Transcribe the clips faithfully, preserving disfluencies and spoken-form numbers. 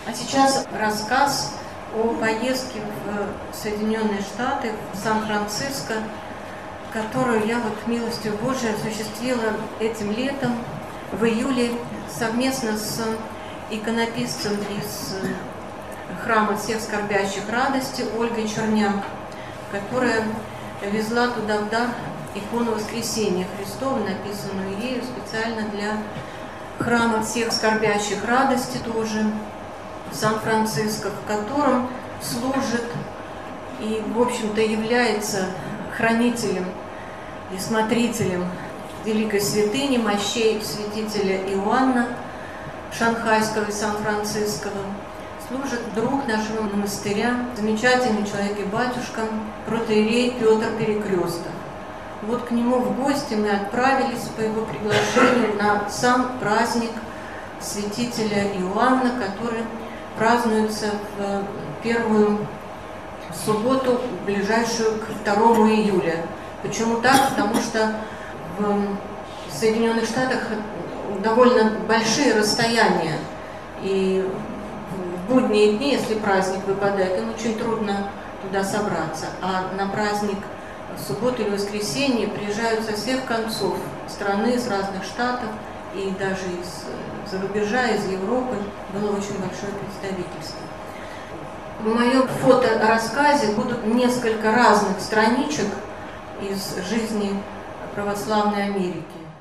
А сейчас рассказ о поездке в Соединенные Штаты, в Сан-Франциско, которую я вот милостью Божией осуществила этим летом, в июле, совместно с иконописцем из храма всех скорбящих радости Ольгой Черняк, которая везла туда в дар икону Воскресения Христова, написанную ею специально для храма всех скорбящих радости тоже в Сан-Франциско, в котором служит и, в общем-то, является хранителем и смотрителем великой святыни, мощей святителя Иоанна Шанхайского и Сан-Франциского. Служит друг нашего монастыря, замечательный человек и батюшка, протоиерей Петр Перекрестов. Вот к нему в гости мы отправились по его приглашению на сам праздник святителя Иоанна, который празднуется в первую субботу, ближайшую к второму июля. Почему так? Потому что в Соединенных Штатах довольно большие расстояния, и в будние дни, если праздник выпадает, им очень трудно туда собраться. А на праздник в субботу или воскресенье приезжают со всех концов страны, из разных штатов, и даже из-за рубежа, из Европы было очень большое представительство. В моем фоторассказе будут несколько разных страничек из жизни православной Америки.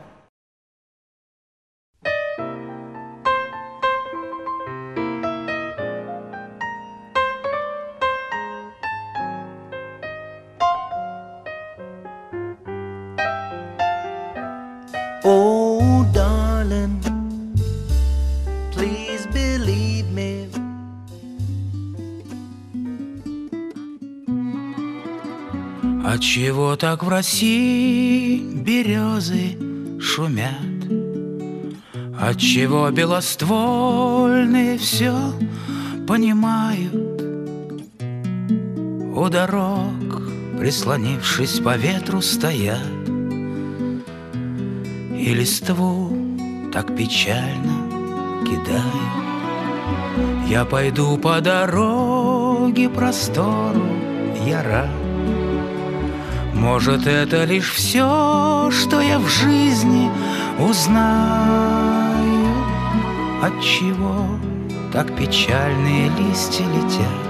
Oh, darling, please believe me. Отчего так в России березы шумят? Отчего белоствольные все понимают? У дорог, прислонившись по ветру, стоят и листву так печально кидаю. Я пойду по дороге простору, я рад. Может, это лишь все, что я в жизни узнаю. Отчего так печальные листья летят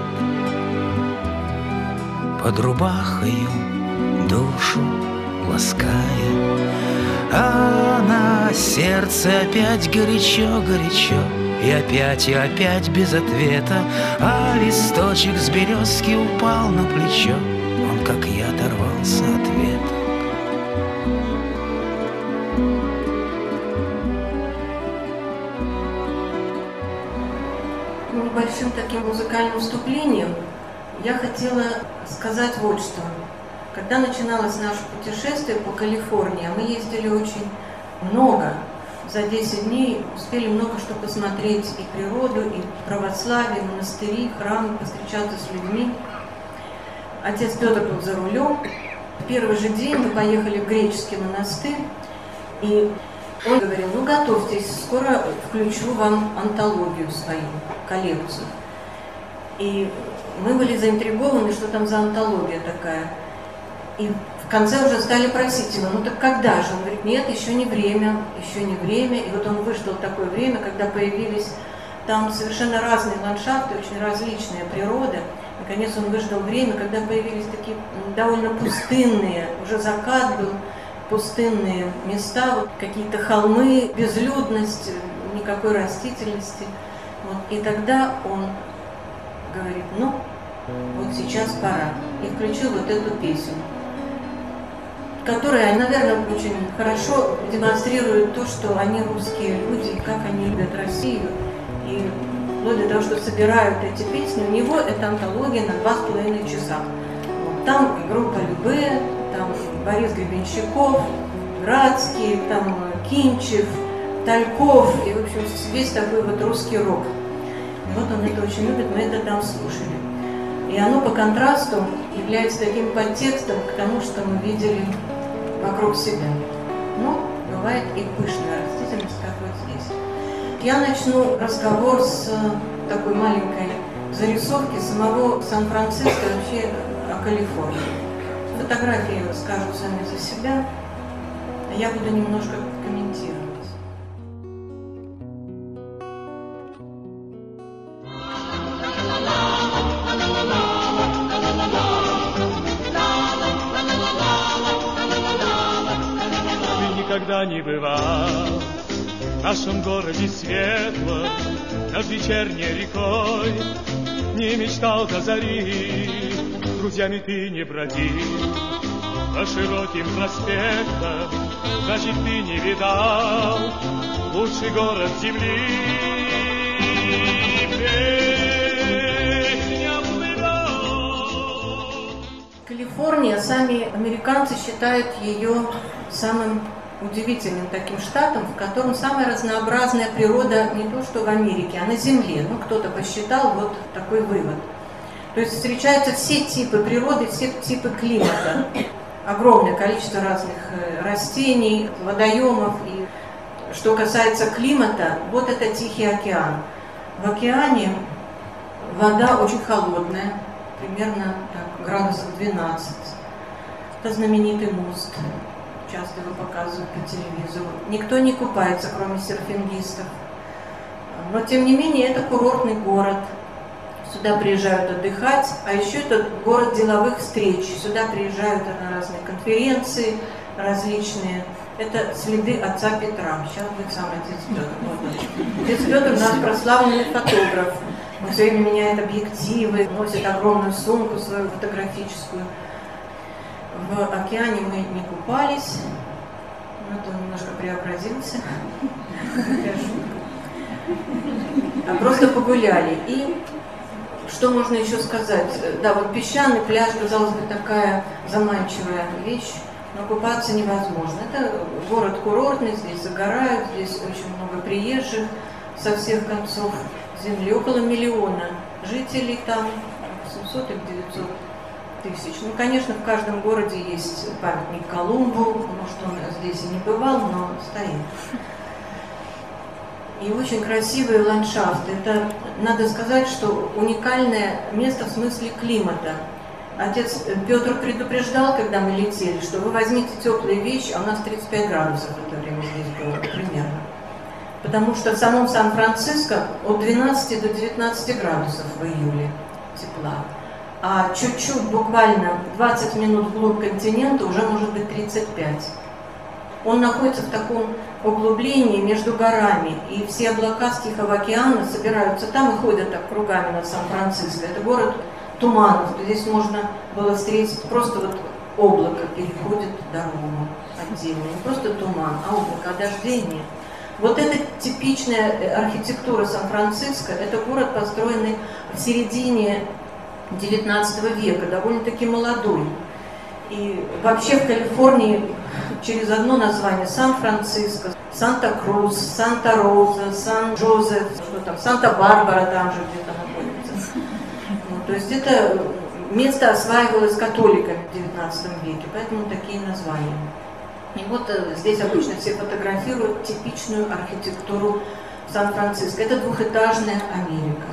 под рубахою, душу лаская. А на сердце опять горячо-горячо, и опять, и опять без ответа. А листочек с березки упал на плечо, он, как я, оторвался от веток. Небольшим таким музыкальным вступлением я хотела сказать вот что. Когда начиналось наше путешествие по Калифорнии, мы ездили очень много. За десять дней успели много что посмотреть: и природу, и православие, и монастыри, храмы, повстречаться с людьми. Отец Петр был за рулем. В первый же день мы поехали в греческий монастырь, и он говорил: ну готовьтесь, скоро включу вам антологию свою, коллекцию. И мы были заинтригованы, что там за антология такая. И в конце уже стали просить его: ну так когда же? Он говорит: нет, еще не время, еще не время. И вот он выждал такое время, когда появились там совершенно разные ландшафты, очень различная природа. Наконец он выждал время, когда появились такие довольно пустынные, уже закат был, пустынные места, вот какие-то холмы, безлюдность, никакой растительности. Вот. И тогда он говорит: ну, вот сейчас пора. И включил вот эту песню, которая, наверное, очень хорошо демонстрирует то, что они русские люди, как они любят Россию. И вплоть до того, что собирают эти песни, у него это антология на два с половиной часа. Вот. Там группа Любэ, там Борис Гребенщиков, Градский, там Кинчев, Тальков, и, в общем, весь такой вот русский рок. И вот он это очень любит, мы это там слушали. И оно по контрасту является таким подтекстом к тому, что мы видели вокруг себя. Но бывает и пышная растительность, как вот здесь. Я начну разговор с такой маленькой зарисовки самого Сан-Франциско, вообще о Калифорнии. Фотографии скажут сами за себя, а я буду немножко комментировать. Ты никогда не бывал в нашем городе светлом, над вечерней рекой, не мечтал до зари, с друзьями ты не бродил по широким проспектам, значит, ты не видал лучший город земли. Песня плывет. Калифорния, сами американцы считают ее самым удивительным таким штатом, в котором самая разнообразная природа не то что в Америке, а на Земле. Ну, кто-то посчитал вот такой вывод. То есть встречаются все типы природы, все типы климата. Огромное количество разных растений, водоемов. И что касается климата, вот это Тихий океан. В океане вода очень холодная, примерно так, градусов двенадцать. Это знаменитый мост. Часто его показывают по телевизору. Никто не купается, кроме серфингистов. Но, тем не менее, это курортный город. Сюда приезжают отдыхать, а еще это город деловых встреч. Сюда приезжают на разные конференции различные. Это следы отца Петра. Сейчас будет сам отец Петр. Вот. Отец Петр у нас прославленный фотограф. Он все время меняет объективы, носит огромную сумку свою фотографическую. В океане мы не купались, вот он немножко преобразился, а просто погуляли. И что можно еще сказать? Да, вот песчаный пляж, казалось бы, такая заманчивая вещь, но купаться невозможно. Это город курортный, здесь загорают, здесь очень много приезжих со всех концов земли, около миллиона жителей там, семьсот или девятьсот тысяч. Ну, конечно, в каждом городе есть памятник Колумбу, может, он здесь и не бывал, но стоит. И очень красивые ландшафты. Это, надо сказать, что уникальное место в смысле климата. Отец Петр предупреждал, когда мы летели, что вы возьмите теплые вещи, а у нас тридцать пять градусов в это время здесь было примерно. Потому что в самом Сан-Франциско от двенадцати до девятнадцати градусов в июле тепла. А чуть-чуть, буквально двадцать минут вглубь континента, уже может быть тридцать пять. Он находится в таком углублении между горами, и все облака с Тихого океана собираются там и ходят так кругами над Сан-Франциско. Это город туманов, здесь можно было встретить просто вот облако переходит дорогу отдельно, не просто туман, а облако, а дождей нет. Вот эта типичная архитектура Сан-Франциско, это город, построенный в середине девятнадцатого века, довольно-таки молодой. И вообще в Калифорнии через одно название Сан-Франциско, Санта-Крус, Санта-Роза, Сан-Джозеф, что там, Санта-Барбара там же где-то находится. Вот, то есть это место осваивалось католиками в девятнадцатом веке, поэтому такие названия. И вот здесь обычно все фотографируют типичную архитектуру Сан-Франциско. Это двухэтажная Америка.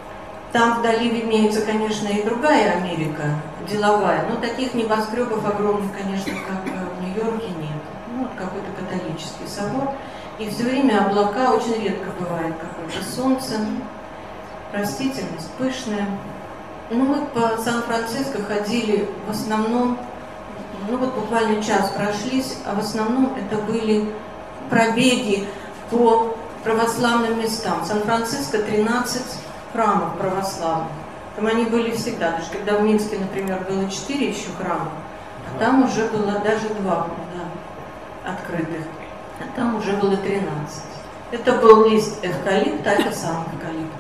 Там вдали виднеется, конечно, и другая Америка, деловая, но таких небоскребов огромных, конечно, как в Нью-Йорке, нет. Ну, вот какой-то католический собор. И все время облака, очень редко бывает какое-то солнце, растительность пышная. Ну, мы по Сан-Франциско ходили в основном, ну вот буквально час прошлись, а в основном это были пробеги по православным местам. Сан-Франциско тринадцать храмов православных. Там они были всегда, даже когда в Минске, например, было четыре еще храма, а там уже было даже два, да, открытых, а там уже было тринадцать. Это был лист эвкалипта, а это сам эвкалипт.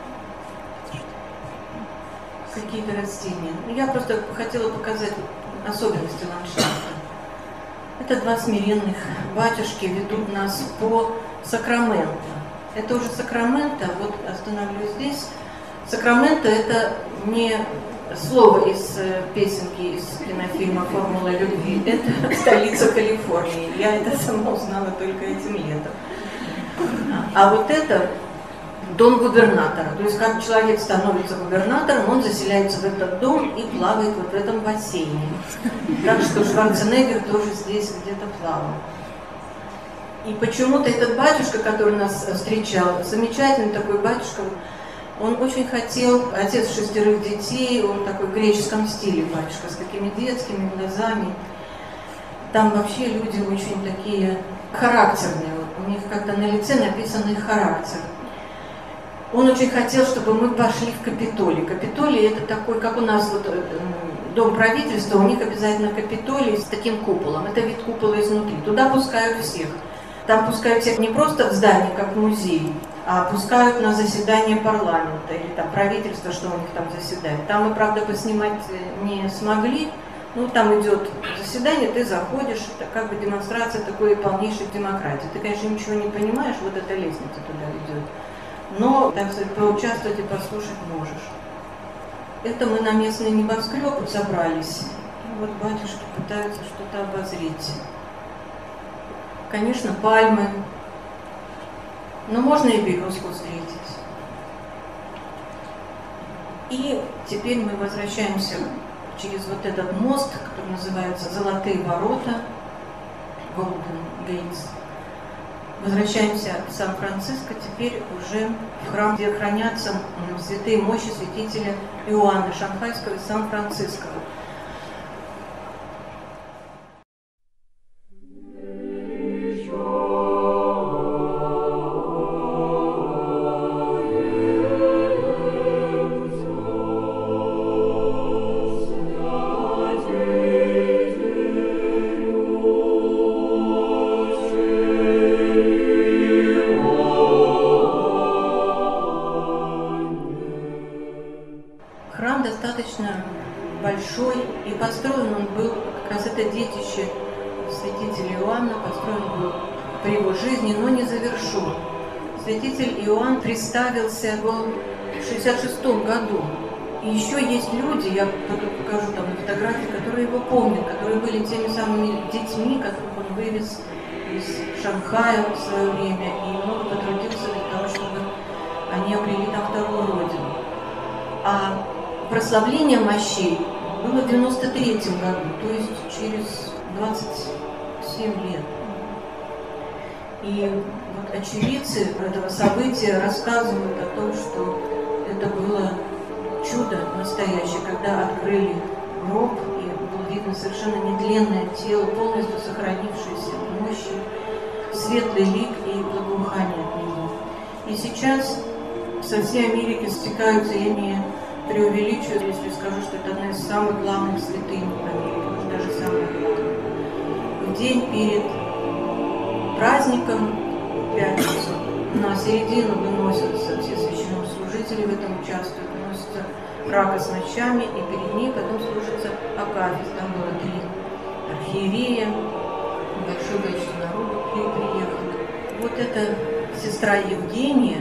Какие-то растения. Я просто хотела показать особенности ландшафта. Это два смиренных батюшки ведут нас по Сакраменто. Это уже Сакраменто, вот остановлюсь здесь. Сакраменто — это не слово из песенки, из кинофильма «Формула любви», это столица Калифорнии. Я это сама узнала только этим летом. А вот это дом губернатора. То есть как человек становится губернатором, он заселяется в этот дом и плавает вот в этом бассейне. Так что Шварценеггер тоже здесь где-то плавал. И почему-то этот батюшка, который нас встречал, замечательный такой батюшка, он очень хотел, отец шестерых детей, он такой в греческом стиле батюшка, с такими детскими глазами. Там вообще люди очень такие характерные, у них как-то на лице написан их характер. Он очень хотел, чтобы мы пошли в Капитолий. Капитолий это такой, как у нас вот дом правительства, у них обязательно Капитолий с таким куполом. Это вид купола изнутри. Туда пускают всех. Там пускают всех не просто в здание, как в музей, а пускают на заседание парламента или там правительства, что у них там заседает. Там мы, правда, поснимать не смогли. Ну, там идет заседание, ты заходишь, это как бы демонстрация такой полнейшей демократии. Ты, конечно, ничего не понимаешь, вот эта лестница туда ведет. Но, так сказать, поучаствовать и послушать можешь. Это мы на местный небоскреб собрались. И вот батюшки пытаются что-то обозреть. Конечно, пальмы. Но можно и березку встретить. И теперь мы возвращаемся через вот этот мост, который называется «Золотые ворота», Golden Gates. Возвращаемся в Сан-Франциско, теперь уже в храм, где хранятся святые мощи святителя Иоанна Шанхайского и Сан-Франциско. Большой, и построен он был, как раз это детище святителя Иоанна, построен был при его жизни, но не завершен. Святитель Иоанн представился в шестьдесят шестом году. И еще есть люди, я покажу там на фотографии, которые его помнят, которые были теми самыми детьми, которых он вывез из Шанхая в свое время, и много потрудился для того, чтобы они обрели там вторую родину. А прославление мощей было в девяносто третьем году, то есть через двадцать семь лет. И вот очевидцы этого события рассказывают о том, что это было чудо настоящее, когда открыли гроб, и было видно совершенно нетленное тело, полностью сохранившееся в мощи, светлый лик и благоухание от него. И сейчас со всей Америки стекаются, я не преувеличиваю, если скажу, что это одна из самых главных святынь в Америке, может даже самая главная. В день перед праздником, в пятницу, на середину выносятся все священнослужители, в этом участвуют, выносятся рака с мощами, и перед ней потом служится акафист. Там было три архиерея, большое количество народу приехало. Вот эта сестра Евгения,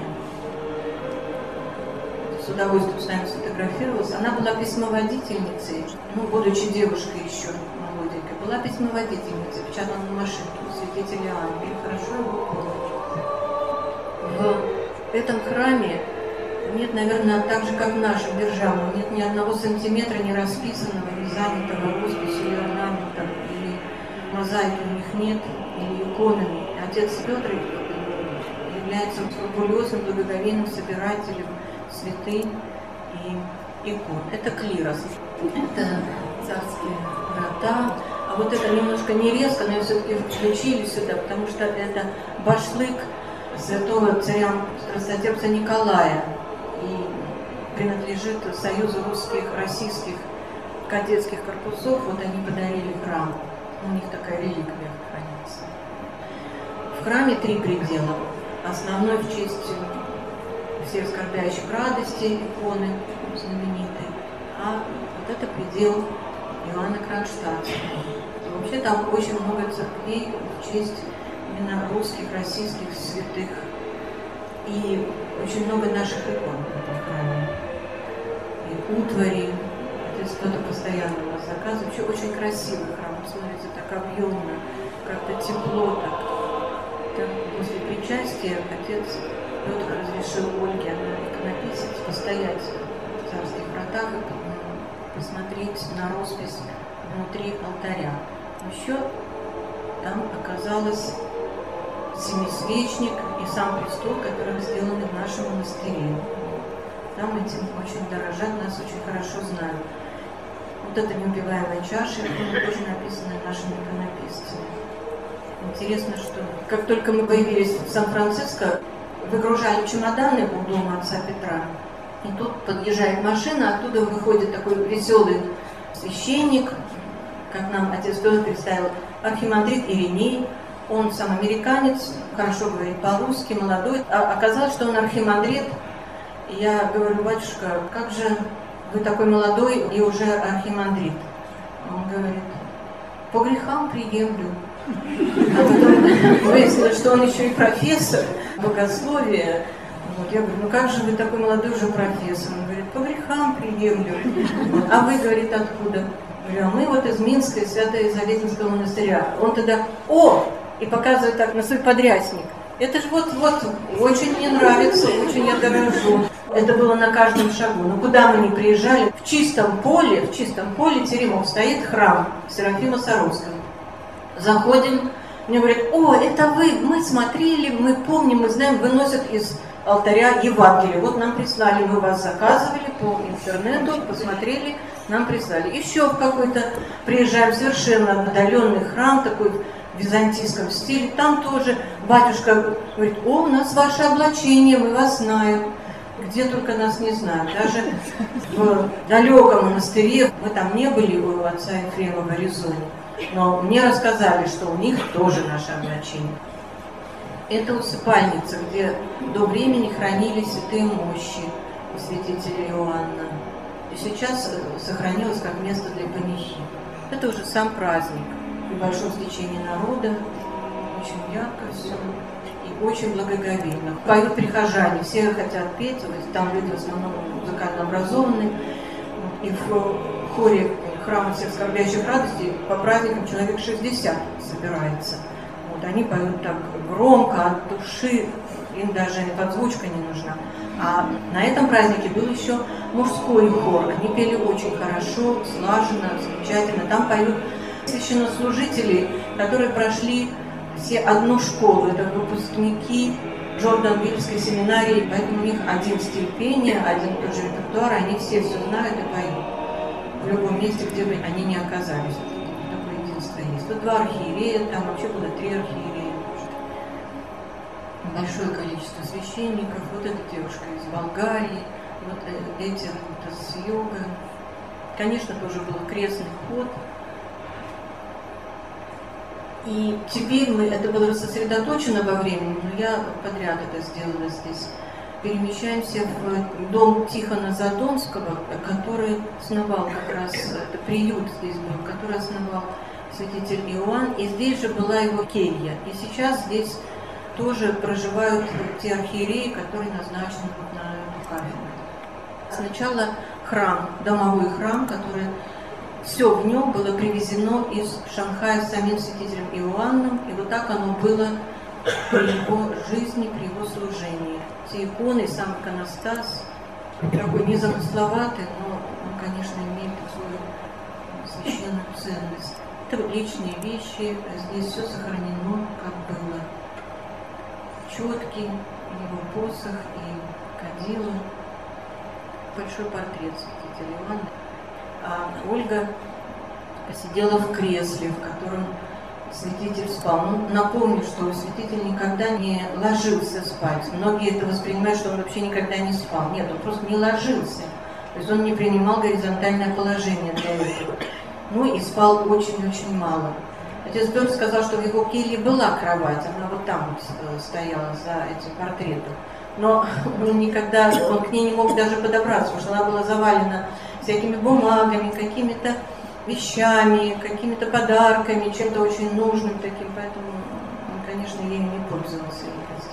с удовольствием с нами сфотографировалась. Она была письмоводительницей, ну, будучи девушкой еще молоденькой, была письмоводительницей, печатала на машинке у святителя Иоанна, и хорошо его помнит. В этом храме нет, наверное, так же, как в нашем державном, нет ни одного сантиметра не расписанного, не занятого росписью или орнаментом, или мозаики у них нет, или иконами. Отец Петр является скрупулезным, благоговейным собирателем святынь и икон. Это клирос, это царские врата. А вот это немножко не резко, но ее все-таки включили сюда, потому что это башлык святого царя страстотерпца Николая и принадлежит Союзу русских, российских кадетских корпусов. Вот они подарили храм. У них такая реликвия хранится. В храме три предела. Основной в честь всех скорбящих радости, иконы знаменитые, а вот это предел Иоанна Кронштадтского. Вообще там очень много церквей в честь именно русских, российских святых, и очень много наших икон в этом храме. И утвари, отец кто-то постоянно у нас заказывает. Вообще очень красивый храм, смотрите, так объемно, как-то тепло, так Так, после причастия отец Петр разрешил Ольге, она иконописец, постоять в царских вратах и посмотреть на роспись внутри алтаря. Еще там оказалось семисвечник и сам престол, которые сделаны в нашем монастыре. Там этим очень дорожат, нас очень хорошо знают. Вот эта неубиваемая чаша, это тоже написано нашими иконописцами. Интересно, что как только мы появились в Сан-Франциско, выгружали чемоданы у дома отца Петра, и тут подъезжает машина, оттуда выходит такой веселый священник, как нам отец Петр представил, архимандрит Ириней. Он сам американец, хорошо говорит по-русски, молодой. А оказалось, что он архимандрит. И я говорю: батюшка, как же вы такой молодой и уже архимандрит? Он говорит: по грехам приемлю. А потом выяснилось, что он еще и профессор богословия. Вот, я говорю: ну как же вы такой молодой уже профессор? Он говорит: по грехам приемлю. А вы, говорит, откуда? Я говорю: а мы вот из Минска, из Свято-Елизаветинского монастыря. Он тогда: о! И показывает так на свой подрясник. Это же вот-вот, очень мне нравится, очень я дорожу. Это было на каждом шагу. Но куда мы ни приезжали, в чистом поле, в чистом поле Теремок стоит храм Серафима Саровского. Заходим, мне говорят: о, это вы, мы смотрели, мы помним, мы знаем, выносят из алтаря Евангелие. Вот нам прислали, мы вас заказывали по интернету, посмотрели, нам прислали. Еще в какой-то приезжаем, совершенно отдаленный храм, такой в византийском стиле. Там тоже батюшка говорит: о, у нас ваше облачение, мы вас знаем. Где только нас не знают. Даже в далеком монастыре, мы там не были, у отца Ефрема в Аризоне, но мне рассказали, что у них тоже наше облачение. Это усыпальница, где до времени хранились святые мощи святителя Иоанна. И сейчас сохранилось как место для панихид. Это уже сам праздник. При большом стечении народа, очень ярко все и очень благоговейно. Поют прихожане, все хотят петь, там люди в основном музыкально образованные. И в хоре храма всех скорбящих радостей по праздникам человек шестьдесят собирается. Вот, они поют так громко, от души, им даже подзвучка не нужна. А на этом празднике был еще мужской хор. Они пели очень хорошо, слаженно, замечательно. Там поют священнослужители, которые прошли все одну школу. Это выпускники Джорданвильской семинарии, поэтому у них один стиль пения, один и тот же репертуар, они все все знают и поют. В любом месте, где бы они ни оказались. Такое единство есть. Тут два архиерея, там вообще было три архиерея. Большое количество священников. Вот эта девушка из Болгарии, вот эти вот с йога. Конечно, тоже был крестный ход. И теперь мы, это было сосредоточено во времени, но я подряд это сделала здесь. Перемещаемся в дом Тихона Задонского, который основал как раз, это приют здесь был, который основал святитель Иоанн, и здесь же была его келья. И сейчас здесь тоже проживают те архиереи, которые назначены на эту кафедру. Сначала храм, домовой храм, который... Все в нем было привезено из Шанхая самим святителем Иоанном, и вот так оно было при его жизни, при его служении. Все иконы, сам иконостас, такой незамысловатый, но он, конечно, имеет свою священную ценность. Это личные вещи, здесь все сохранено, как было. Четки, его посох и кадила. Большой портрет святителя Иоанна. А Ольга сидела в кресле, в котором святитель спал. Ну, напомню, что святитель никогда не ложился спать. Многие это воспринимают, что он вообще никогда не спал. Нет, он просто не ложился. То есть он не принимал горизонтальное положение для этого. Ну и спал очень-очень мало. Отец Петр сказал, что в его келье была кровать, она вот там вот стояла за этим портретом. Но он никогда, он к ней не мог даже подобраться, потому что она была завалена всякими бумагами, какими-то вещами, какими-то подарками, чем-то очень нужным таким, поэтому он, конечно, ею не пользовался.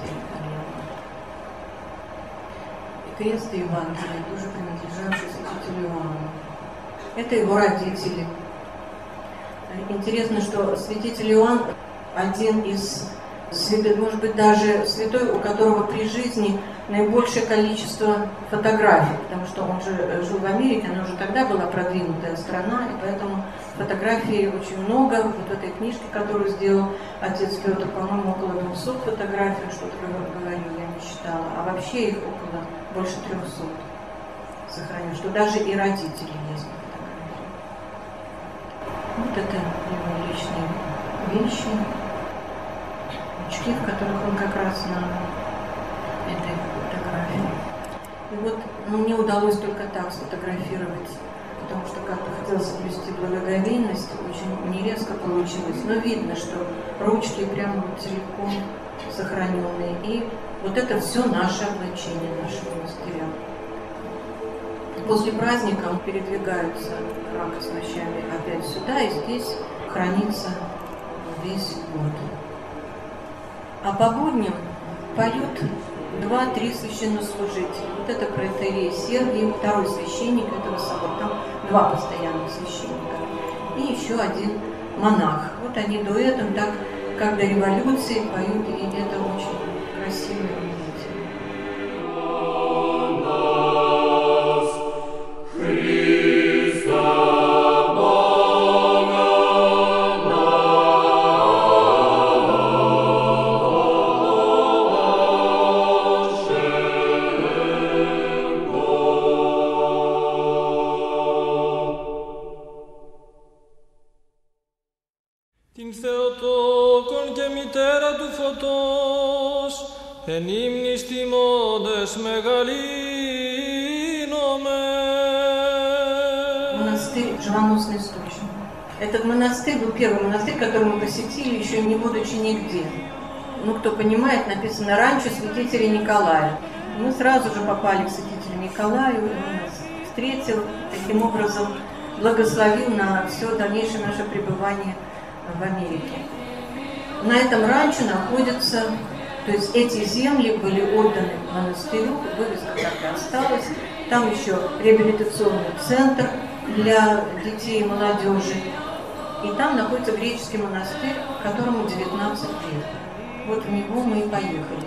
И крест и Евангелие, тоже принадлежавшие святителю Иоанну. Это его родители. Интересно, что святитель Иоанн один из Святой, может быть, даже святой, у которого при жизни наибольшее количество фотографий, потому что он же жил в Америке, она уже тогда была продвинутая страна, и поэтому фотографий очень много. Вот в этой книжке, которую сделал отец Петр, по-моему, около двухсот фотографий, что-то говорил, я не считала, а вообще их около больше трехсот сохранил, что даже и родители есть на фотографии. Вот это его личные вещи, очки, в которых он как раз на этой фотографии. И вот ну, мне удалось только так сфотографировать, потому что как-то хотелось соблюсти благоговейность, очень не резко получилось, но видно, что ручки прямо вот целиком сохраненные. И вот это все наше облачение нашего монастыря. После праздника передвигаются рак с вещами опять сюда, и здесь хранится весь год. А по будням поют два-три священнослужителя. Вот это протоиерей Сергий, второй священник этого собора. Там два постоянных священника. И еще один монах. Вот они дуэтом, так как до революции поют, и это очень красиво и удивительно. Την Θεοτόκον και μητέρα του φωτός, εν ύμνης τιμώντες μεγαλύνομαι. Монастырь «Живоносный источник». Этот монастырь был первый монастырь, который мы посетили, еще не будучи нигде. Ну, кто понимает, написано «Ранчо святителя Николая». Мы сразу же попали к святителю Николаю, он нас встретил, таким образом благословил на все дальнейшее наше пребывание в Америке. На этом ранчо находятся, то есть эти земли были отданы монастырю, вывеска так и осталась. Там еще реабилитационный центр для детей и молодежи. И там находится греческий монастырь, которому девятнадцать лет. Вот в него мы и поехали.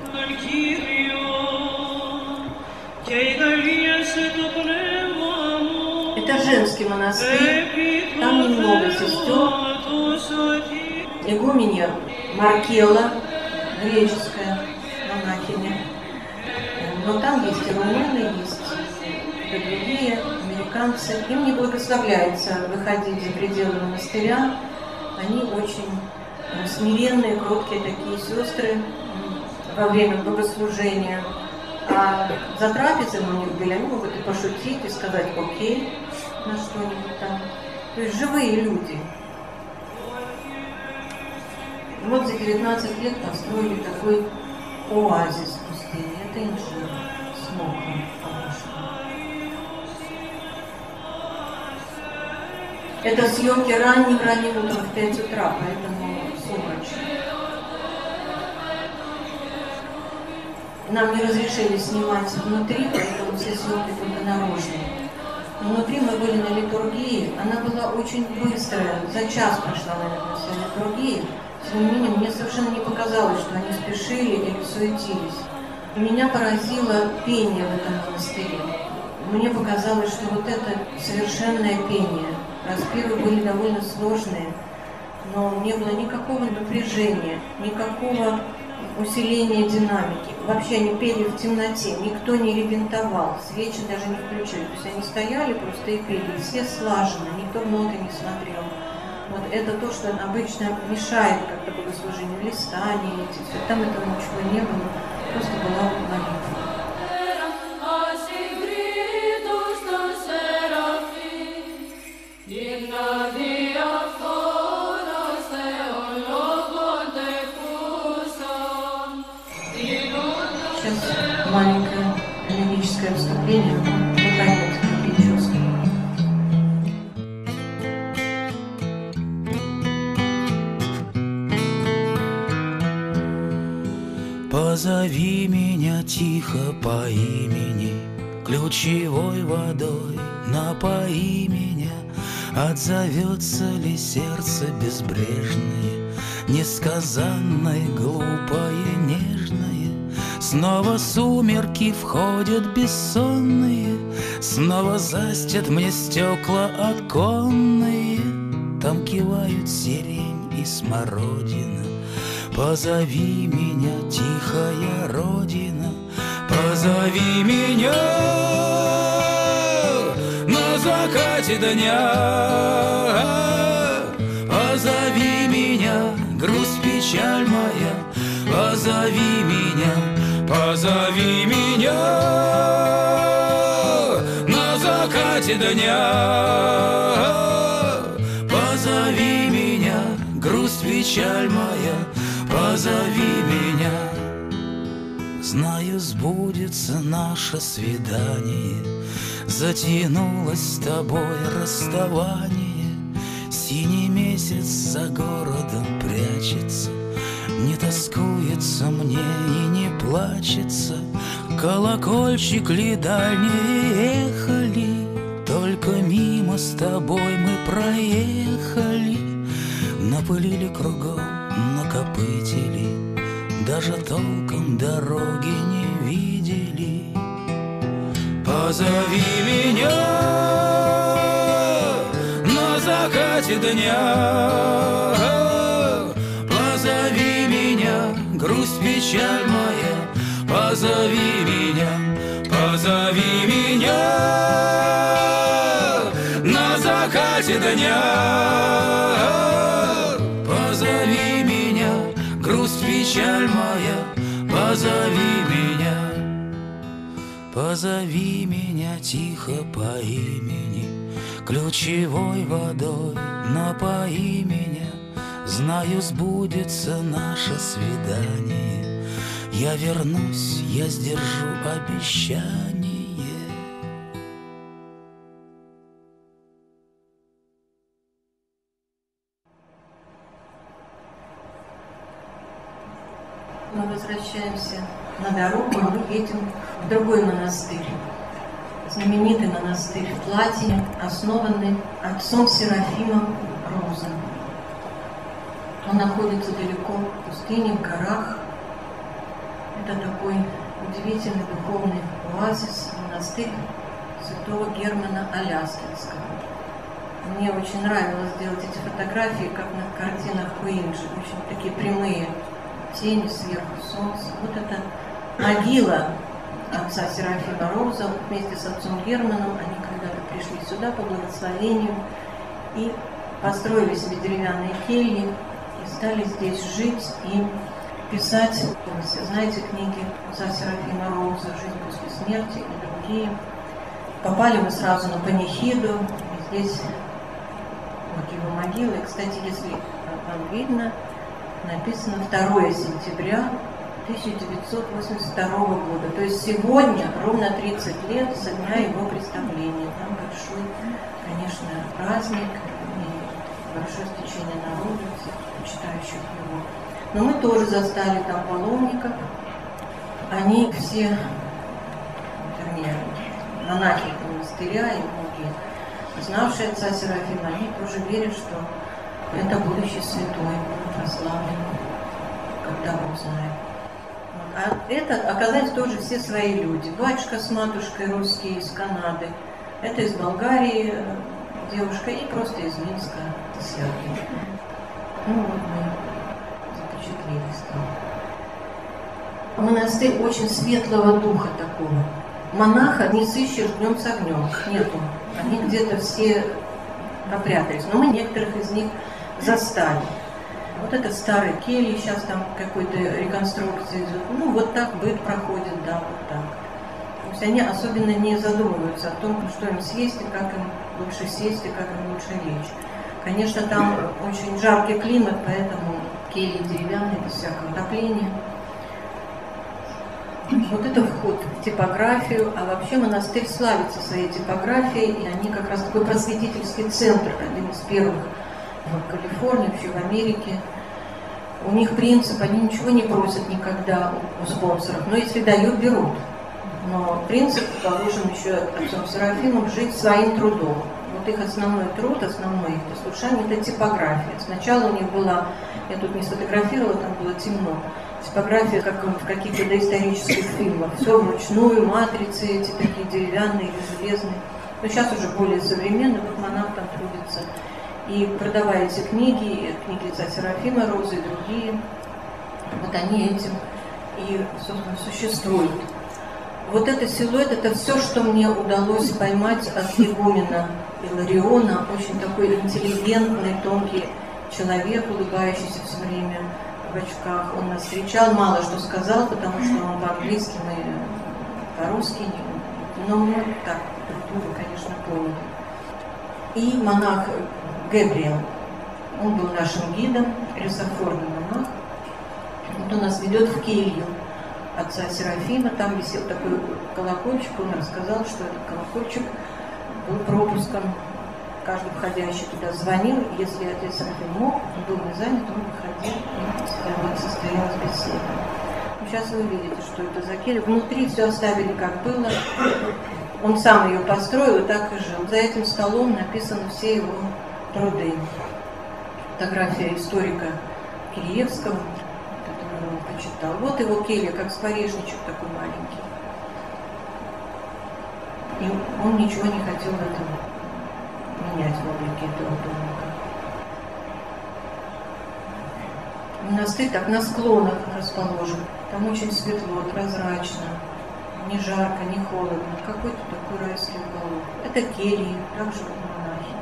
Это женский монастырь, там немного сестер. Игуменья Маркелла, греческая монахиня. Но там есть и румыны, есть и другие, американцы. Им не благословляется выходить за пределы монастыря. Они очень смиренные, кроткие такие сестры во время богослужения. А за трапезой у них были, они могут и пошутить, и сказать «окей» на что-нибудь там. То есть живые люди. Вот за девятнадцать лет построили такой оазис в пустыне. Это инжир с мокрым хорошим. Это съемки ранним-ранним утром в пять утра, поэтому сумрачно. Нам не разрешили снимать внутри, поэтому все съемки только наружные. Внутри мы были на литургии, она была очень быстрая, за час прошла, наверное, вся литургия. Тем не менее, мне совершенно не показалось, что они спешили или суетились. Меня поразило пение в этом монастыре. Мне показалось, что вот это совершенное пение. Распевы были довольно сложные, но не было никакого напряжения, никакого усиления динамики. Вообще они пели в темноте, никто не ребентовал, свечи даже не включили. То есть они стояли просто и пели, все слаженно, никто в ноты не смотрел. Вот это то, что обычно мешает как-то богослужению, листание, эти все. Там этого ничего не было, просто была молитва. Сейчас маленькое лирическое вступление, вы поймете, какие чувства. Позови меня тихо по имени, ключевой водой напои меня. Отзовется ли сердце безбрежное несказанное, глупое, нежное. Снова сумерки входят бессонные, снова застят мне стекла оконные. Там кивают сирень и смородина. Позови меня, тихая родина, позови меня на закате дня. Позови меня, грусть, печаль моя, позови меня, позови меня на закате дня. Позови меня, грусть, печаль моя, позови меня. Знаю, сбудется наше свидание, затянулось с тобой расставание. Синий месяц за городом прячется, не тоскуется мне и не плачется. Колокольчик ли дальние ехали, только мимо с тобой мы проехали. Напылили кругом, накопытили, даже толком дороги не видели. Позови меня на закате дня. Позови меня, грусть, печаль моя, позови меня, позови меня на закате дня. Позови меня, грусть, печаль моя, позови меня. Позови меня тихо по имени, ключевой водой напои меня. Знаю, сбудется наше свидание, я вернусь, я сдержу обещание. Мы возвращаемся на дорогу, мы едем в другой монастырь. Знаменитый монастырь в Платине, основанный отцом Серафимом Роза. Он находится далеко в пустыне, в горах. Это такой удивительный духовный оазис, монастырь святого Германа Аляскинского. Мне очень нравилось делать эти фотографии, как на картинах Уинджи, очень такие прямые тени сверху, солнце. Вот это могила отца Серафима Роза вместе с отцом Германом. Они когда-то пришли сюда по благословению и построили себе деревянные кельи и стали здесь жить и писать. Вы все знаете книги отца Серафима Роза «Жизнь после смерти» и другие. Попали мы сразу на панихиду, и здесь вот его могила. И, кстати, если вам видно, написано второе сентября тысяча девятьсот восемьдесят второго года. То есть сегодня ровно тридцать лет со дня его представления. Там большой, конечно, праздник и большое стечение народу, почитающих его. Но мы тоже застали там паломников. Они все, вернее, монахи монастыря и многие, знавшие отца Серафима, они тоже верят, что это будущий святой, прославлен, когда Бог знает. А это оказались тоже все свои люди. Батюшка с матушкой русские из Канады, это из Болгарии девушка и просто из Минска Сергей. Ну вот мы запечатлелись там. Монастырь очень светлого духа такого. Монаха не сыщешь днем с огнем, нету. Они где-то все попрятались. Но мы некоторых из них застали. Вот этот старый кельи, сейчас там какой-то реконструкция идет. Ну, вот так быт проходит, да, вот так. То есть они особенно не задумываются о том, что им съесть и как им лучше сесть и как им лучше лечь. Конечно, там очень жаркий климат, поэтому кельи деревянные, без всякого отопления. Вот это вход в типографию, а вообще монастырь славится своей типографией, и они как раз такой просветительский центр, один из первых в Калифорнии, вообще в Америке. У них принцип, они ничего не просят никогда у спонсоров, но если дают, берут. Но принцип положен еще отцом Серафимом жить своим трудом. Вот вот их основной труд, основное их послушание – это типография. Сначала у них была, я тут не сфотографировала, там было темно, типография, как в каких-то доисторических фильмах. Все вручную, матрицы эти такие деревянные или железные. Но сейчас уже более современно, вот монах там трудится. И продавая эти книги, книги отца Серафима Розы и другие, вот они этим и, собственно, существуют. Вот этот силуэт, это все, что мне удалось поймать от игумена Илариона. Очень такой интеллигентный, тонкий человек, улыбающийся все время в очках. Он нас встречал, мало что сказал, потому что он по-английски, мы по-русски, но мы так друг друга, конечно, поняли. И монах Габриэл, он был нашим гидом, рисофорный монах. Вот он нас ведет в келью отца Серафима, там висел такой колокольчик, он рассказал, что этот колокольчик был пропуском. Каждый входящий туда звонил, и если отец Серафим мог, он был не занят, он выходил, и состоялась беседа. Сейчас вы увидите, что это за келья. Внутри все оставили как было. Он сам ее построил и так и жил. За этим столом написаны все его труды. Фотография историка Киреевского, которую он почитал. Вот его келья, как скворечничек такой маленький. И он ничего не хотел в этом менять в облике этого домика. Монастырь так на склонах расположен. Там очень светло, прозрачно, не жарко, не холодно. Какой-то такой райский уголок. Это кельи, также монахи.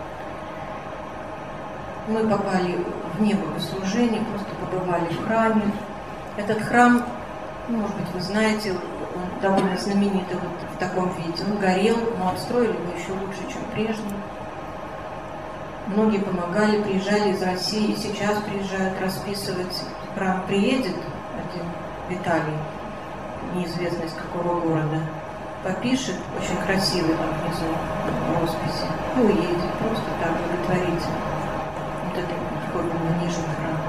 Мы попали в небогослужение, просто побывали в храме. Этот храм, ну, может быть, вы знаете, он довольно знаменитый вот в таком виде. Он горел, но отстроили его еще лучше, чем прежний. Многие помогали, приезжали из России, и сейчас приезжают расписывать. Храм приедет, один Виталий, неизвестно из какого города, попишет, очень красивый там внизу росписи, и уедет, просто так благотворительно. Вот это вход на Нижний храм.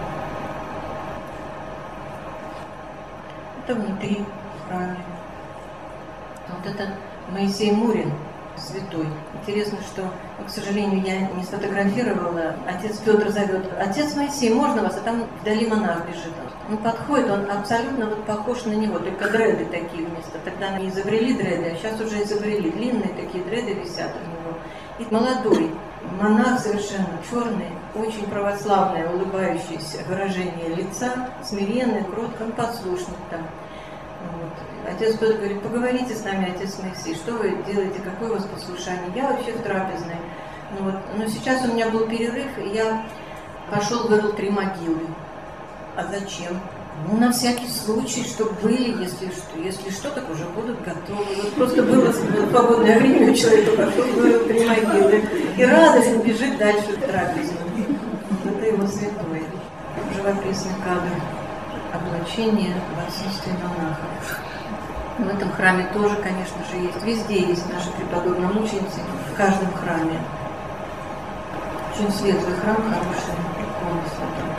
Это внутри в храме. Вот это Моисей Мурин, святой. Интересно, что, ну, к сожалению, я не сфотографировала. Отец Петр зовет: отец Моисей, можно вас? А там вдали монах бежит. Он подходит, он абсолютно вот похож на него, только дреды такие вместо. Тогда не изобрели дреды, а сейчас уже изобрели. Длинные такие дреды висят у него. И молодой монах, совершенно черный, очень православное, улыбающееся выражение лица, смиренный, кротко, он послушный там. Вот. Отец Петр говорит: поговорите с нами, отец Моисей, что вы делаете, какое у вас послушание? Я вообще в трапезной. Ну, вот. Но сейчас у меня был перерыв, и я пошел, вырыл три могилы. А зачем? Ну, на всякий случай, чтобы были, если что, если что, так уже будут готовы. Вот просто было свободное время у человека, пошел, вырыл три могилы. И радостно бежит дальше в трапезную. Это его святое. Живописный кадр. Облачение в отсутствии монахов. В этом храме тоже, конечно же, есть. Везде есть наши преподобно-мученицы, в каждом храме. Очень светлый храм, хороший, иконы святого.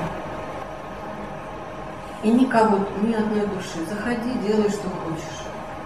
И никого, ни одной души. Заходи, делай, что хочешь.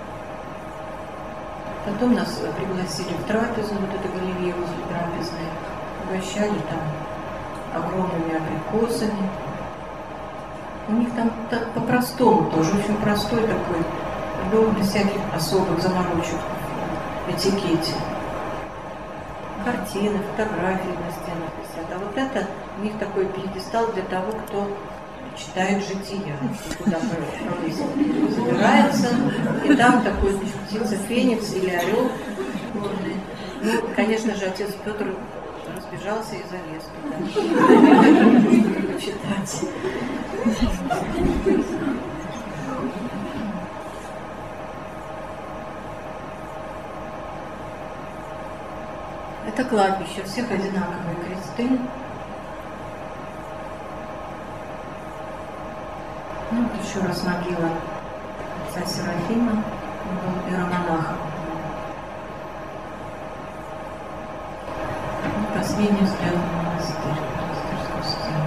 Потом нас пригласили в трапезу, вот это галерея возле трапезной. Угощали там огромными абрикосами. У них там так по-простому тоже, очень простой такой дом, без всяких особых заморочек в этикете. Картины, фотографии на стенах висят. А вот это у них такой пьедестал для того, кто читает жития. Куда забирается, и там такой птица феникс или орел. Ну, конечно же, отец Петр разбежался и залез туда читать. Это кладбище, у всех одинаковые кресты. Ну, вот еще раз могила отца Серафима, он был иеромонахом. Ну, последний взгляд на монастырь, монастырскую стену.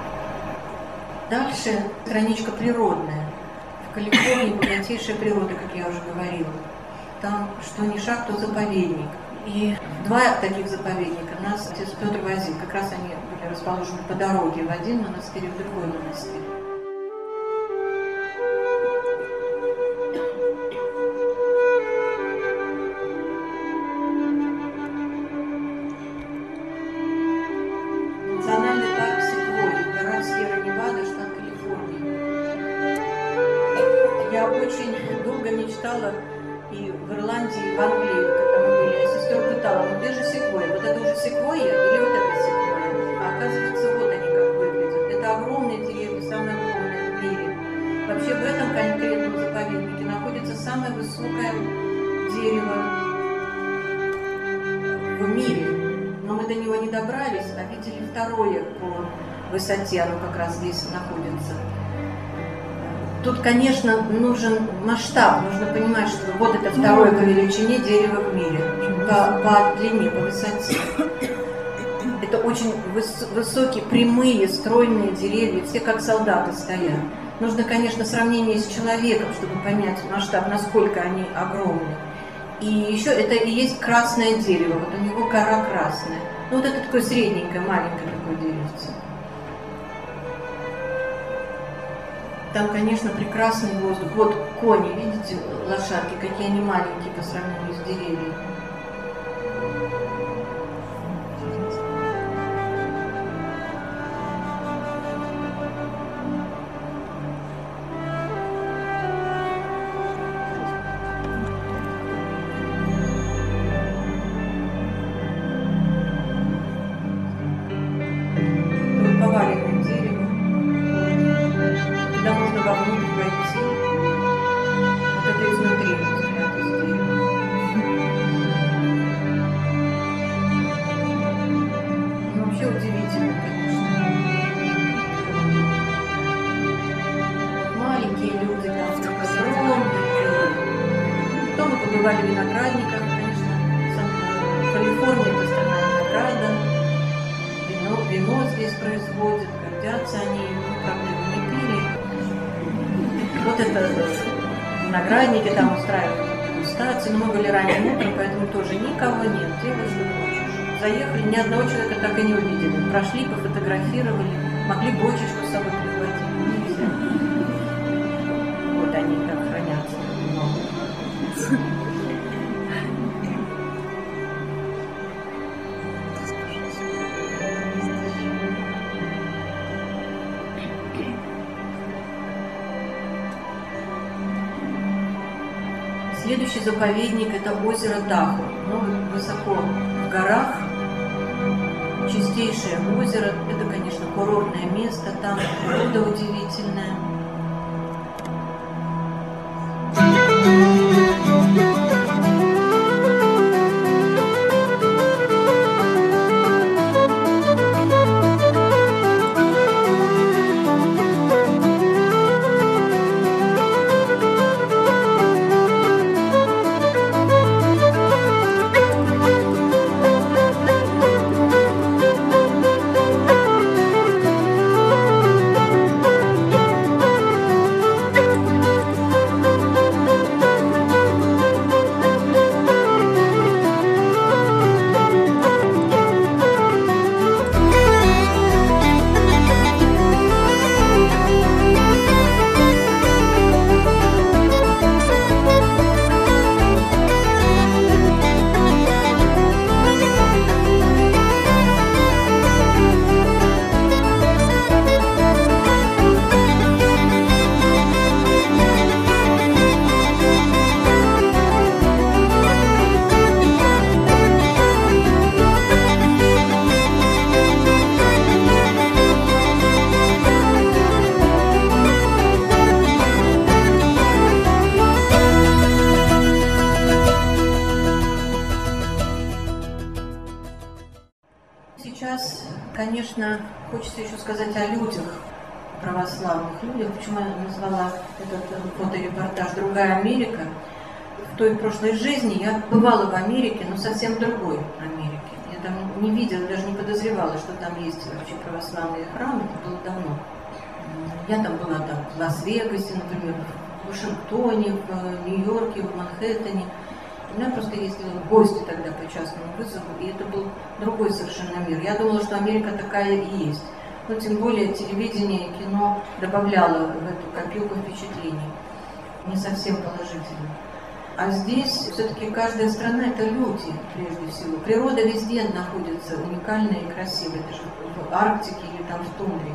Дальше страничка природная. В Калифорнии богатейшая природа, как я уже говорила. Там что ни шаг, то заповедник. И два таких заповедника нас отец Петр возил. Как раз они были расположены по дороге в один монастырь и в другой монастырь. Национальный парк Секвойя, гора Сьерра-Невада, штат Калифорния. Я очень долго мечтала и в Ирландии, и в Англии, когда мы были, я сестер пытала, ну где же секвойя? Вот это уже секвойя или вот это секвойя? А оказывается, вот они как выглядят. Это огромные деревья, самые огромные в мире. Вообще в этом конкретном заповеднике находится самое высокое дерево в мире. Но мы до него не добрались, а видели второе по высоте, оно как раз здесь находится. Тут, конечно, нужен масштаб, нужно понимать, что вот это второе по величине дерево в мире, по, по длине, по высоте. Это очень выс высокие, прямые, стройные деревья, все как солдаты стоят. Нужно, конечно, сравнение с человеком, чтобы понять масштаб, насколько они огромны. И еще это и есть красное дерево, вот у него кора красная. Ну вот это такое средненькое, маленькое такое деревце. Там, конечно, прекрасный воздух. Вот кони, видите, лошадки, какие они маленькие по сравнению с деревьями. Тут поваленное дерево. Туда можно вовнутрь войти. Вот это изнутри взгляд из дерева. Ну, вообще удивительно, конечно. Маленькие люди, там, огромные. Потом мы побывали в виноградниках, конечно. Калифорния – это страна винограда. Вино, вино здесь производят, гордятся они, ну, правда, его не пили. Вот это виноградники там устраивают дегустации, но мы были ранним утром, поэтому тоже никого нет, делай, что хочешь. Заехали, ни одного человека так и не увидели. Прошли, пофотографировали, могли бочечку с собой прихватить, нельзя. Вот они так хранятся. Следующий заповедник – это озеро Тахо, ну, высоко в горах, чистейшее озеро, это, конечно, курортное место, там природа удивительная. Сейчас, конечно, хочется еще сказать о людях, православных людях. Почему я назвала этот фоторепортаж «Другая Америка». В той прошлой жизни я бывала в Америке, но совсем другой Америке. Я там не видела, даже не подозревала, что там есть вообще православные храмы. Это было давно. Я там была там, в Лас-Вегасе, например, в Вашингтоне, в Нью-Йорке, в Манхэттене. Я просто ездила в гости тогда по частному вызову, и это был другой совершенно мир. Я думала, что Америка такая и есть. Но тем более телевидение и кино добавляло в эту копилку впечатлений. Не совсем положительно. А здесь все-таки каждая страна – это люди, прежде всего. Природа везде находится уникальная и красивая, даже в Арктике или там в тундре.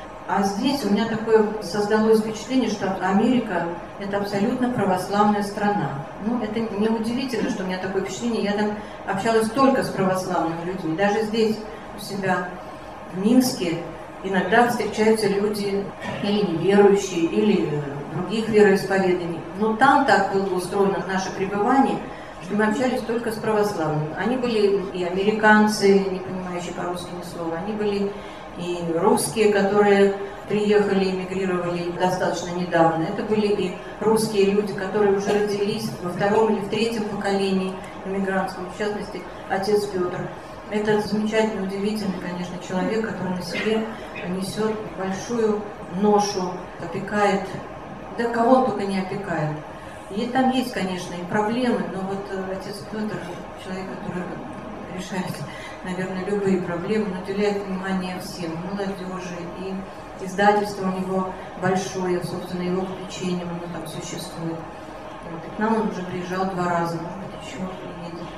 А здесь у меня такое создалось впечатление, что Америка – это абсолютно православная страна. Ну, это не удивительно, что у меня такое впечатление. Я там общалась только с православными людьми. Даже здесь у себя в Минске иногда встречаются люди или неверующие, или других вероисповеданий. Но там так было устроено наше пребывание, что мы общались только с православными. Они были и американцы, не понимающие по-русски ни слова, они были и русские, которые приехали, эмигрировали достаточно недавно. Это были и русские люди, которые уже родились во втором или в третьем поколении эмигрантском, в частности, отец Петр. Это замечательный, удивительный, конечно, человек, который на себе несет большую ношу, опекает, да кого он только не опекает. И там есть, конечно, и проблемы, но вот отец Петр, человек, который решает, наверное, любые проблемы, но уделяет внимание всем, молодежи, и издательство у него большое, собственно, его попечением, оно там существует. Вот. И к нам он уже приезжал два раза, может быть, еще приедет.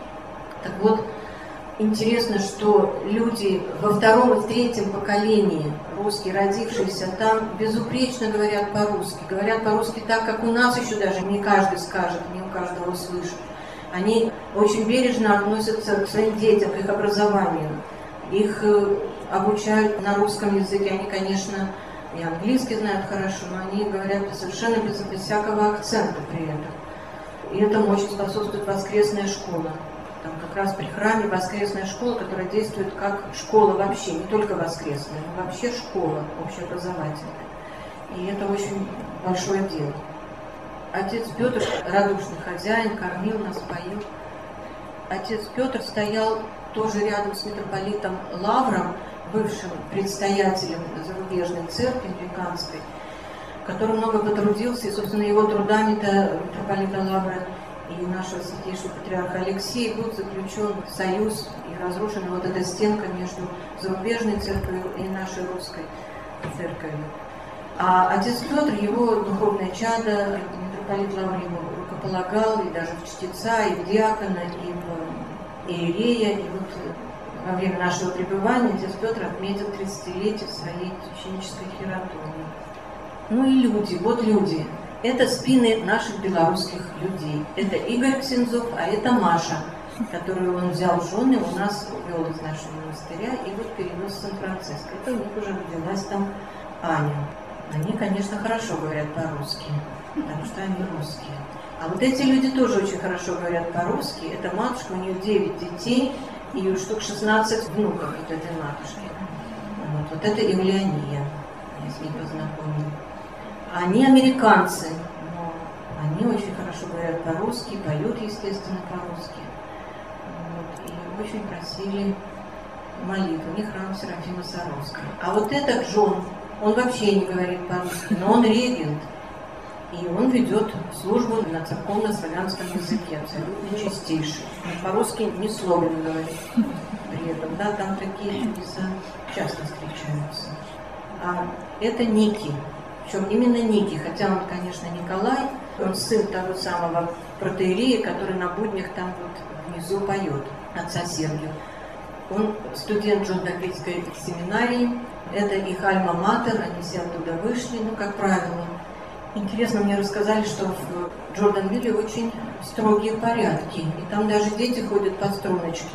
Так вот, интересно, что люди во втором и третьем поколении русские, родившиеся там, безупречно говорят по-русски. Говорят по-русски так, как у нас еще даже не каждый скажет, не у каждого услышит. Они очень бережно относятся к своим детям, к их образованию. Их обучают на русском языке. Они, конечно, и английский знают хорошо, но они говорят совершенно без, без всякого акцента при этом. И этому очень способствует воскресная школа. Там как раз при храме воскресная школа, которая действует как школа вообще, не только воскресная, но вообще школа общеобразовательная. И это очень большое дело. Отец Петр, радушный хозяин, кормил нас, поил. Отец Петр стоял тоже рядом с митрополитом Лавром, бывшим предстоятелем зарубежной церкви англиканской, который много потрудился, и, собственно, его трудами-то митрополита Лавра и нашего святейшего патриарха Алексея был заключен союз и разрушена вот эта стенка между зарубежной церковью и нашей русской церковью. А отец Петр, его духовное чадо, митрополит Лавр ему рукополагал и даже в чтеца, и в диакона, и в иерея. И вот во время нашего пребывания отец Петр отметил тридцатилетие своей священнической хиратонии. Ну и люди, вот люди. Это спины наших белорусских людей. Это Игорь Ксензов, а это Маша, которую он взял в жены, у нас увел из нашего монастыря и вот перенес в Сан-Франциско. Это у них уже родилась там Аня. Они, конечно, хорошо говорят по-русски, потому что они русские. А вот эти люди тоже очень хорошо говорят по-русски. Это матушка, у нее девять детей и штук шестнадцать внуков от этой матушки. Вот, вот это Евлеония, я с ней познакомилась. Они американцы, но они очень хорошо говорят по-русски, поют, естественно, по-русски. Вот, и очень просили молитву. У них храм Серафима Саровского. А вот этот Джон, он вообще не говорит по-русски, но он регент. И он ведет службу на церковно-славянском языке, абсолютно чистейший. По-русски ни слова не говорит при этом. Да, там такие чудеса часто встречаются. А это Ники. Причем именно Ники, хотя он, конечно, Николай, он сын того самого протоиерея, который на буднях там вот внизу поет, отца Сергия. Он студент Джон-Давидской семинарии, это их альма-матер, они все оттуда вышли, ну, как правило. Интересно, мне рассказали, что в Джорданвилле очень строгие порядки, и там даже дети ходят по струночке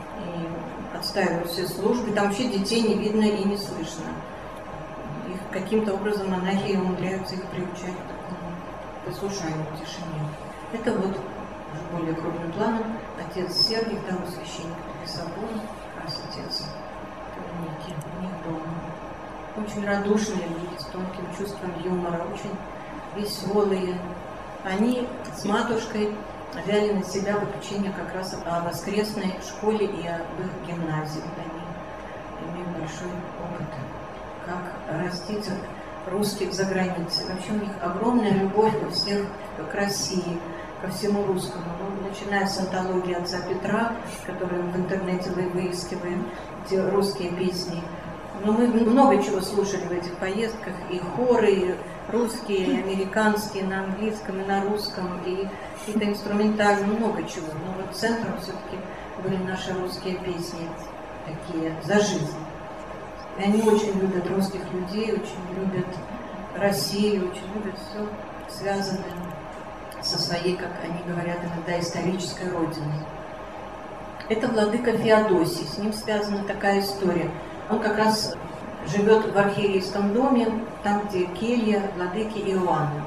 и отстаивают все службы, там вообще детей не видно и не слышно. Каким-то образом монахи умудряются их приучать к такому послушанию, к тишине. Это вот уже более крупным планом отец Сергий, второй священник Лиссабона, как раз отец Ники, у них дома. Очень радушные люди, с тонким чувством юмора, очень веселые. Они с матушкой взяли на себя попечение как раз о воскресной школе и об их гимназии. Они имеют большой опыт, как растить русских за границей. Вообще у них огромная любовь у всех к России. ко всему русскому. Ну, начиная с антологии отца Петра, которую в интернете мы выискиваем, эти русские песни. Но мы много чего слушали в этих поездках, и хоры, и русские, и американские, на английском, и на русском, и какие-то инструментальные, много чего. Но вот центром все-таки были наши русские песни, такие за жизнь. И они очень любят русских людей, очень любят Россию, очень любят все связанное со своей, как они говорят иногда, исторической родиной. Это владыка Феодосий, с ним связана такая история. Он как раз живет в архиерейском доме, там, где келья владыки Иоанна.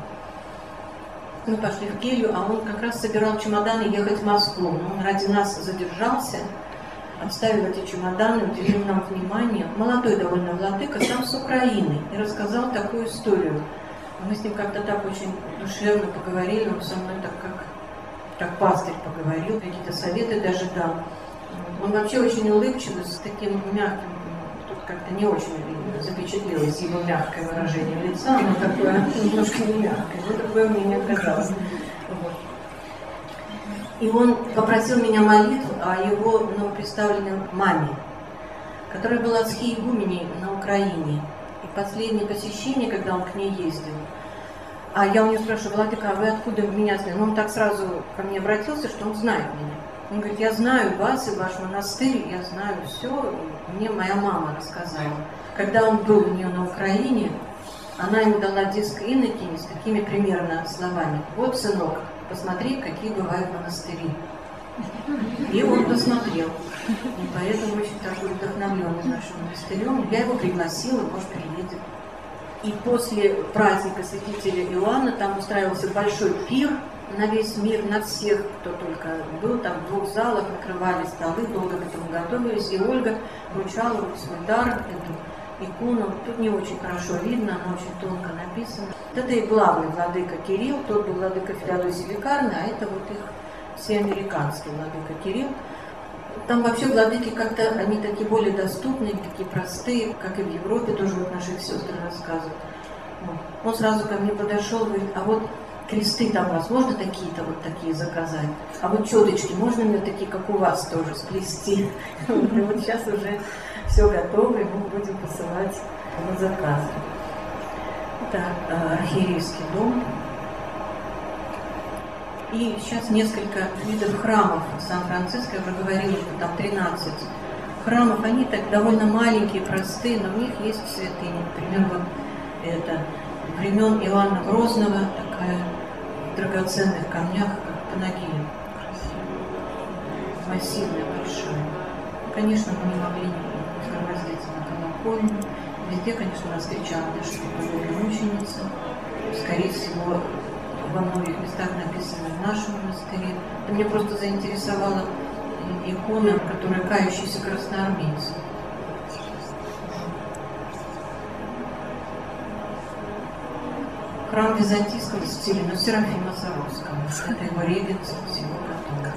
Мы пошли в келью, а он как раз собирал чемоданы ехать в Москву. Но он ради нас задержался, отставил эти чемоданы, уделил нам внимание. Молодой довольно владыка, сам с Украины, и рассказал такую историю. Мы с ним как-то так очень душевно поговорили, он со мной так как, как пастырь поговорил, какие-то советы даже дал. Он вообще очень улыбчивый, с таким мягким, тут как-то не очень запечатлелось его мягкое выражение лица, оно такое немножко не мягкое, но такое мне не оказалось. Вот. И он попросил меня молитву о его новоприставленной маме, которая была схиегуменей на Украине. И последнее посещение, когда он к ней ездил, а я у него спрашиваю: владыка, а вы откуда меня знаете? Ну, он так сразу ко мне обратился, что он знает меня. Он говорит: я знаю вас и ваш монастырь, я знаю все, мне моя мама рассказала. Когда он был у нее на Украине, она ему дала диск инокини с такими примерно словами: вот, сынок, посмотри, какие бывают монастыри. И он посмотрел. И поэтому очень такой вдохновленный нашим монастырем. Я его пригласила, может, приедет. И после праздника святителя Иоанна там устраивался большой пир на весь мир, на всех, кто только был. Там в двух залах накрывали столы, долго к этому готовились. И Ольга вручала вот свой дар, эту икону. Тут не очень хорошо видно, она очень тонко написана. Вот это и главный владыка Кирилл, тот был владыка Феодосий Викарный, а это вот их всеамериканский владыка Кирилл. Там вообще владыки как-то, они такие более доступные, такие простые, как и в Европе, тоже вот наших сестр рассказывают. Он сразу ко мне подошел, говорит: а вот кресты там у вас можно такие-то вот такие заказать? А вот четочки можно мне такие, как у вас, тоже сплести? И вот сейчас уже все готово, и мы будем посылать на заказы. Это архиерейский дом. И сейчас несколько видов храмов Сан-Франциско, я уже говорила, что там тринадцать храмов, они так довольно маленькие, простые, но в них есть святыни. Например, вот это времен Иоанна Грозного, такая в драгоценных камнях, как Панагия. Массивная, большая. Конечно, мы не могли не сгромоздиться на колокольню. Везде, конечно, нас встречала наша преподобная мученица. Скорее всего, во многих местах написано в нашем монастыре. Это меня просто заинтересовала икона, которая кающийся красноармейец. Храм в византийском стиле, но Серафима Саровского. Это его регенство, всего готово.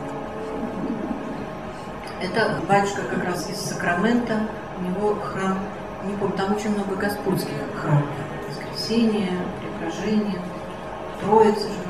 Это батюшка как раз из Сакрамента. У него храм, не помню, там очень много господских храмов. Воскресение, Преображение, Троица же